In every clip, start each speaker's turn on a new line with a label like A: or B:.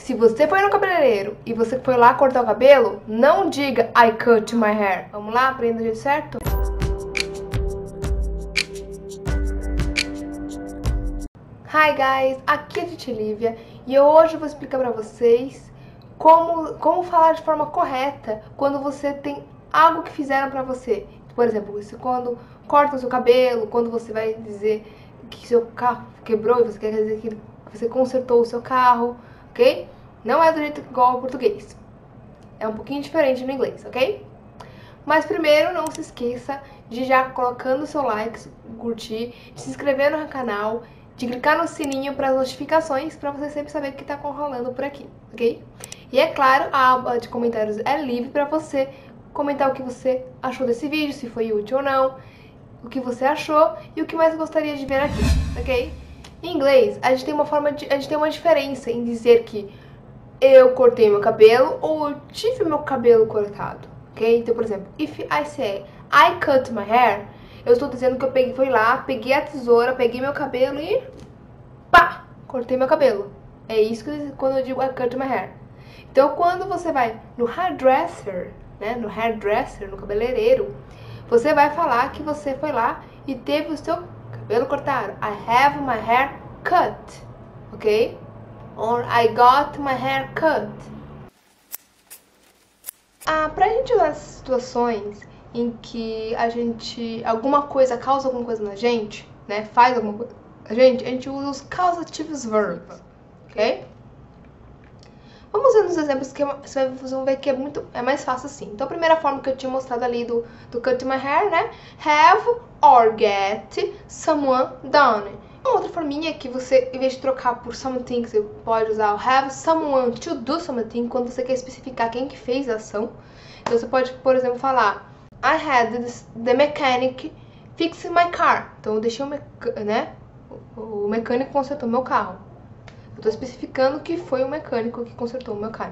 A: Se você foi no cabeleireiro e você foi lá cortar o cabelo, não diga I cut my hair. Vamos lá, aprenda do jeito certo? Hi guys, aqui é a Titi Lívia e hoje eu vou explicar pra vocês como falar de forma correta quando você tem algo que fizeram pra você. Por exemplo, quando corta o seu cabelo, quando você vai dizer que seu carro quebrou e você quer dizer que você consertou o seu carro, ok? Não é do jeito igual ao português. É um pouquinho diferente no inglês, ok? Mas primeiro, não se esqueça de já colocando o seu like, curtir, de se inscrever no canal, de clicar no sininho para as notificações, para você sempre saber o que está rolando por aqui, ok? E é claro, a aba de comentários é livre para você comentar o que você achou desse vídeo, se foi útil ou não, o que você achou e o que mais gostaria de ver aqui, ok? Em inglês, a gente tem uma diferença em dizer que eu cortei meu cabelo ou eu tive meu cabelo cortado, ok? Então, por exemplo, if I say I cut my hair, eu estou dizendo que eu fui lá, peguei a tesoura, peguei meu cabelo e pá, cortei meu cabelo. É isso que quando eu digo I cut my hair. Então, quando você vai no hairdresser, né, no cabeleireiro, você vai falar que você foi lá e teve o seu cabelo cortado. I have my hair cut, ok? Or I got my hair cut. Pra gente usar situações em que alguma coisa causa alguma coisa na gente, né? Faz alguma coisa a gente usa os causativos verbs, ok? Vamos ver nos exemplos que vocês vão ver que é mais fácil assim. Então a primeira forma que eu tinha mostrado ali do cut my hair, né? Have or get someone done. Uma outra forminha que você, em vez de trocar por something, você pode usar o have someone to do something quando você quer especificar quem que fez a ação. Então você pode, por exemplo, falar I had the mechanic fix my car. Então eu deixei o mecânico consertou meu carro. Eu tô especificando que foi o mecânico que consertou o meu carro.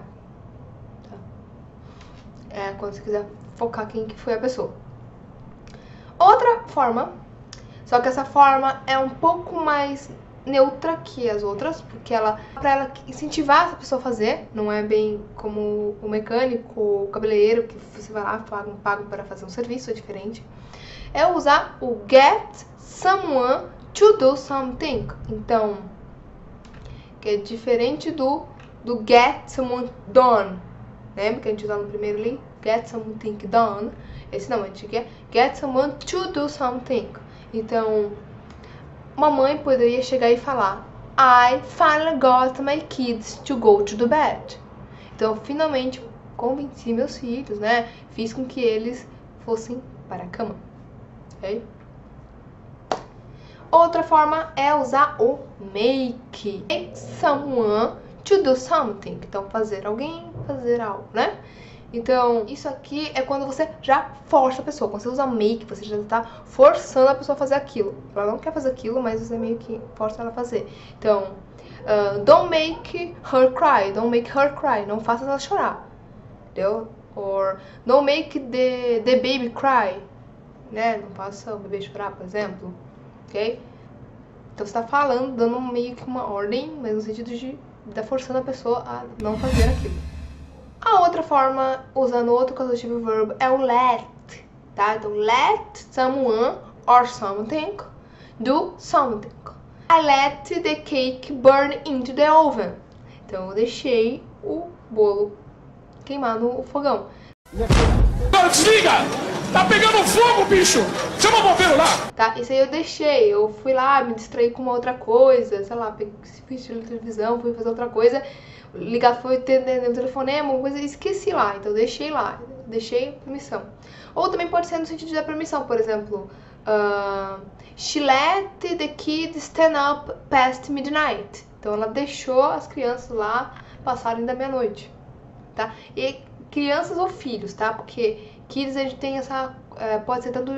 A: Tá? Quando você quiser focar quem que foi a pessoa. Outra forma, só que essa forma é um pouco mais neutra que as outras, porque pra ela incentivar essa pessoa a fazer, não é bem como o mecânico ou o cabeleireiro, que você vai lá, paga para fazer um serviço, é diferente. É usar o get someone to do something. Então, que é diferente do get someone done. Lembra que a gente usou no primeiro ali? Get something done. Esse não, a gente quer get someone to do something. Então, uma mãe poderia chegar e falar I finally got my kids to go to the bed. Então, eu finalmente convenci meus filhos, né? Fiz com que eles fossem para a cama. Ok? Outra forma é usar o make. Make someone to do something. Então, fazer alguém fazer algo, né? Então, isso aqui é quando você já força a pessoa. Quando você usa make, você já está forçando a pessoa a fazer aquilo. Ela não quer fazer aquilo, mas você meio que força ela a fazer. Então, don't make her cry. Don't make her cry. Não faça ela chorar. Entendeu? Or don't make the baby cry. Né? Não faça o bebê chorar, por exemplo. Ok? Então, você está falando, dando meio que uma ordem, mas no sentido de estar forçando a pessoa a não fazer aquilo. A outra forma, usando outro causativo verbo, é o let, tá? Então, let someone or something do something. I let the cake burn into the oven. Então, eu deixei o bolo queimar no fogão.
B: Não, desliga! Tá pegando fogo, bicho! Chama o bombeiro lá!
A: Tá, isso aí eu deixei. Eu fui lá, me distraí com uma outra coisa, sei lá, fui assistir televisão, fui fazer outra coisa. Ligado, foi atender o telefonema, uma coisa, esqueci lá, então deixei lá, deixei permissão. Ou também pode ser no sentido de dar permissão, por exemplo, she let the kids stand up past midnight. Então ela deixou as crianças lá passarem da meia-noite, tá? E crianças ou filhos, tá? Porque kids a gente tem essa, pode ser tanto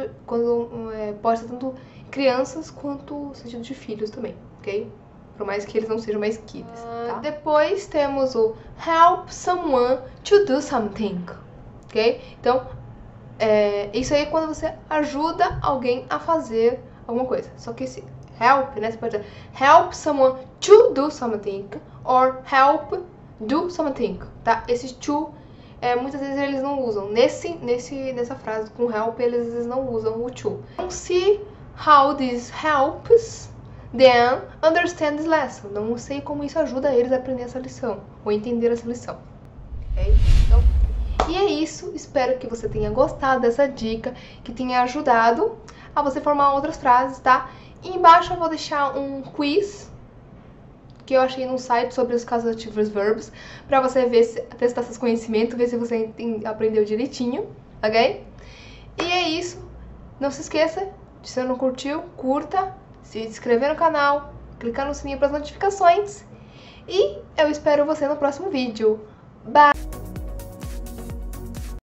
A: crianças quanto sentido de filhos também, ok? Por mais que eles não sejam mais kids, tá? Depois temos o help someone to do something, ok? Então, isso aí é quando você ajuda alguém a fazer alguma coisa. Só que esse help, né? Você pode dizer help someone to do something or help do something, tá? Esse to, muitas vezes eles não usam. Nessa frase com help, eles às vezes não usam o to. Don't see how this helps them understand this lesson. Não sei como isso ajuda eles a aprender essa lição, ou entender essa lição. Ok? Então, e é isso. Espero que você tenha gostado dessa dica, que tenha ajudado a você formar outras frases, tá? E embaixo eu vou deixar um quiz que eu achei num site sobre os causativos verbos, pra você ver, testar seus conhecimentos, ver se você aprendeu direitinho, ok? E é isso. Não se esqueça, se você não curtiu, curta, se inscrever no canal, clicar no sininho para as notificações. E eu espero você no próximo vídeo. Bye!